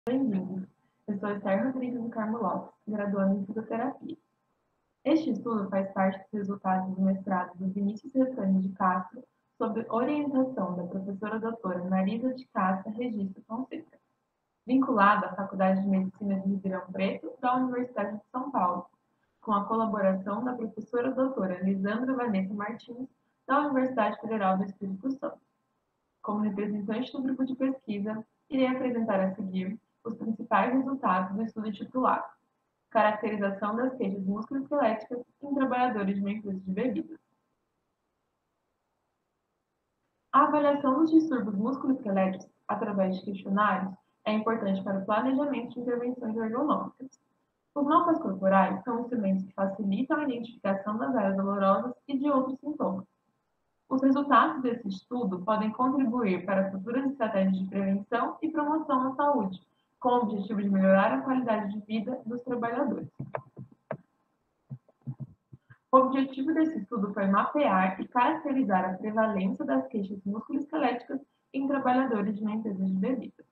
Bem-vindos. Eu sou Esther Rodrigues do Carmo Lopes, graduanda em Fisioterapia. Este estudo faz parte dos resultados do mestrado do Vinícius Recane de Castro, sob orientação da professora doutora Marisa de Castro Registro Fonseca, vinculado à Faculdade de Medicina de Ribeirão Preto da Universidade de São Paulo, com a colaboração da professora doutora Lisandra Vanessa Martins, da Universidade Federal do Espírito Santo. Como representante do grupo de pesquisa, irei apresentar a seguir os principais resultados do estudo titulado Caracterização das queixas musculoesqueléticas em trabalhadores de uma empresa de bebidas. A avaliação dos distúrbios musculoesqueléticos através de questionários é importante para o planejamento de intervenções ergonômicas. Os mapas corporais são instrumentos que facilitam a identificação das áreas dolorosas e de outros sintomas. Os resultados desse estudo podem contribuir para futuras estratégias de prevenção e promoção à saúde, com o objetivo de melhorar a qualidade de vida dos trabalhadores. O objetivo desse estudo foi mapear e caracterizar a prevalência das queixas musculoesqueléticas em trabalhadores de uma empresa de bebidas.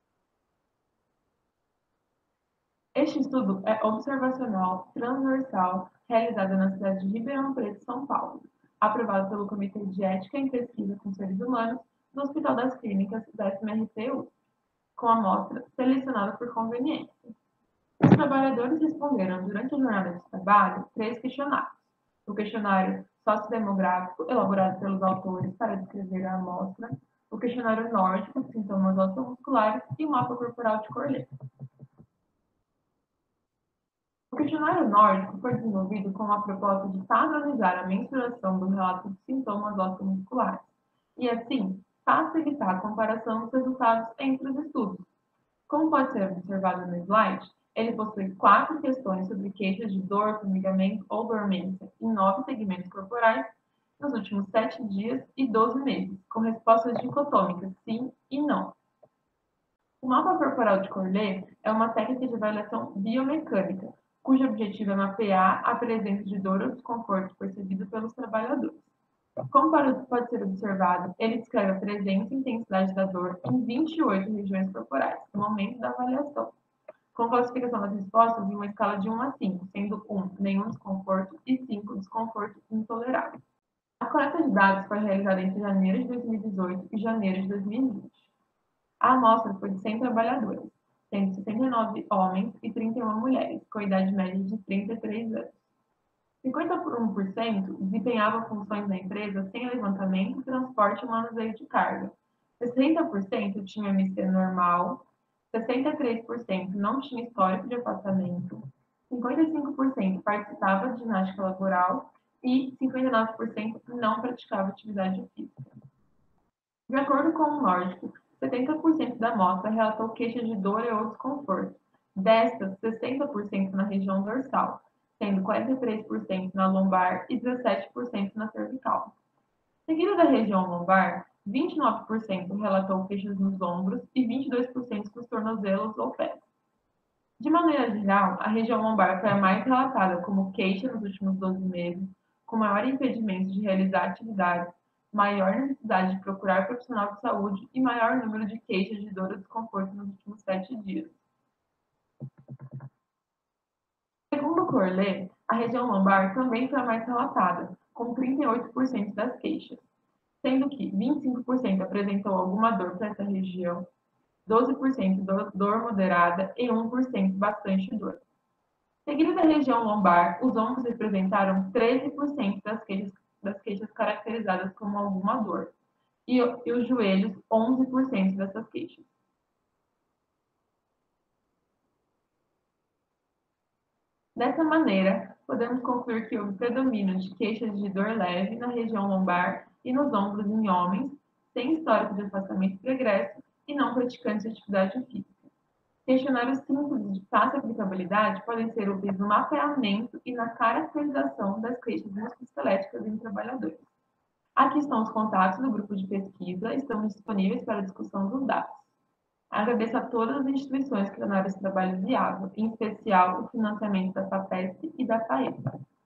Este estudo é observacional transversal realizado na cidade de Ribeirão Preto, São Paulo, aprovado pelo Comitê de Ética em Pesquisa com Seres Humanos do Hospital das Clínicas da FMRT-USP, com amostra selecionada por conveniência. Os trabalhadores responderam durante a jornada de trabalho 3 questionários. O questionário sociodemográfico, elaborado pelos autores para descrever a amostra, o questionário nórdico, sintomas ossomusculares e o mapa corporal de Corley. O questionário nórdico foi desenvolvido com a proposta de padronizar a mensuração do relato de sintomas ossomusculares e, assim, facilitar a comparação dos resultados entre os estudos. Como pode ser observado no slide, ele possui 4 questões sobre queixas de dor, formigamento ou dormência em 9 segmentos corporais nos últimos 7 dias e 12 meses, com respostas dicotômicas sim e não. O mapa corporal de Corley é uma técnica de avaliação biomecânica, cujo objetivo é mapear a presença de dor ou desconforto percebido pelos trabalhadores. Como pode ser observado, ele descreve a presença e intensidade da dor em 28 regiões corporais, no momento da avaliação, com classificação das respostas em uma escala de 1 a 5, sendo 1 nenhum desconforto e 5 desconforto intolerável. A coleta de dados foi realizada entre janeiro de 2018 e janeiro de 2020. A amostra foi de 100 trabalhadores, sendo 69 homens e 31 mulheres, com idade média de 33 anos. 51% desempenhavam funções na empresa sem levantamento, transporte e manuseio de carga. 60% tinha MC normal, 63% não tinha histórico de afastamento, 55% participava de ginástica laboral e 59% não praticava atividade física. De acordo com o nórdico, 70% da amostra relatou queixas de dor ou desconforto. Destas, 60% na região dorsal, sendo 43% na lombar e 17% na cervical. Seguido da região lombar, 29% relatou queixas nos ombros e 22% nos tornozelos ou pés. De maneira geral, a região lombar foi a mais relatada como queixa nos últimos 12 meses, com maior impedimento de realizar atividades, maior necessidade de procurar profissional de saúde e maior número de queixas de dor ou desconforto nos últimos 7 dias. Segundo Corley, a região lombar também foi a mais relatada, com 38% das queixas, sendo que 25% apresentou alguma dor para essa região, 12% dor moderada e 1% bastante dor. Seguido da região lombar, os ombros representaram 13% das queixas caracterizadas como alguma dor, e os joelhos, 11% dessas queixas. Dessa maneira, podemos concluir que houve predomínio de queixas de dor leve na região lombar e nos ombros em homens, sem histórico de afastamento pregresso e não praticantes de atividade física. Questionários simples de fácil aplicabilidade podem ser úteis no mapeamento e na caracterização das queixas musculoesqueléticas em trabalhadores. Aqui estão os contatos do grupo de pesquisa, estamos disponíveis para a discussão dos dados. Agradeço a todas as instituições que tornaram esse trabalho viável, em especial o financiamento da FAPESP e da FAESP.